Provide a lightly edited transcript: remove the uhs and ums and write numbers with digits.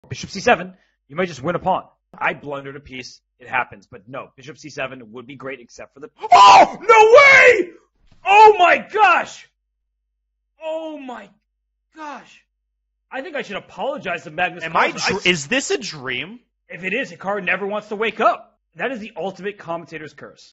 Bishop c7, you might just win a pawn. I blundered a piece. It happens. But no, bishop c7 would be great except for the... Oh! No way! Oh my gosh! Oh my gosh. I think I should apologize to Magnus. Is this a dream? If it is, Hikaru never wants to wake up. That is the ultimate commentator's curse.